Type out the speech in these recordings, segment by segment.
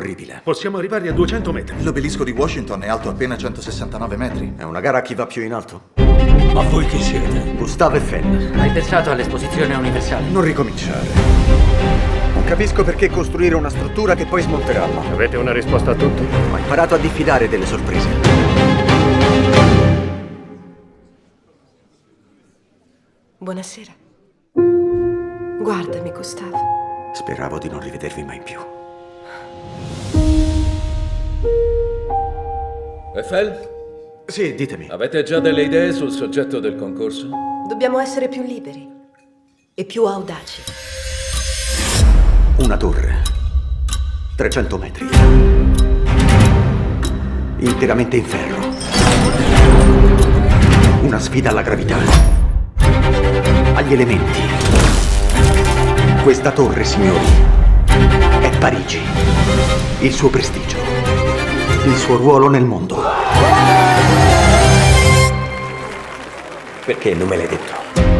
orribile. Possiamo arrivare a 200 metri. L'obelisco di Washington è alto appena 169 metri. È una gara a chi va più in alto. Ma voi chi siete? Gustavo e Fenn. Hai pensato all'esposizione universale? Non ricominciare. Non capisco perché costruire una struttura che poi smonteranno. Avete una risposta a tutto? Ho imparato a diffidare delle sorprese. Buonasera. Guardami, Gustavo. Speravo di non rivedervi mai più. Eiffel, Sì, ditemi. avete già delle idee sul soggetto del concorso? Dobbiamo essere più liberi e più audaci. Una torre. 300 metri. Interamente in ferro. Una sfida alla gravità. Agli elementi. Questa torre, signori, è Parigi. Il suo prestigio. Il suo ruolo nel mondo. Perché non me l'hai detto?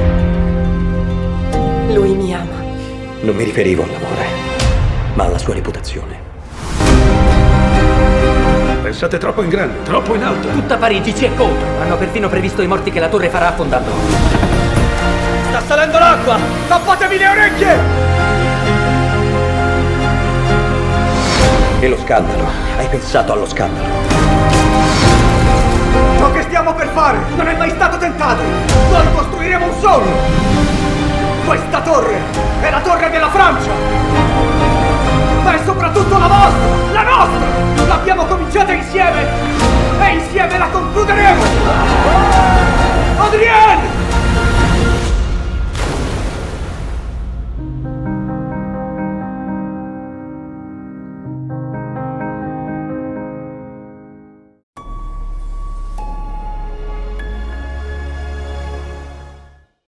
Lui mi ama. Non mi riferivo all'amore, ma alla sua reputazione. Pensate troppo in grande, troppo in alto. Tutta Parigi ci è contro. Hanno perfino previsto i morti che la torre farà affondando. Sta salendo l'acqua! Tappatevi le orecchie! E lo scandalo? Hai pensato allo scandalo? Ciò che stiamo per fare non è mai stato tentato! Noi costruiremo un sogno! Questa torre è la torre della Francia! Ma è soprattutto la vostra! La nostra! L'abbiamo cominciata insieme! E insieme la concluderemo! Adrien!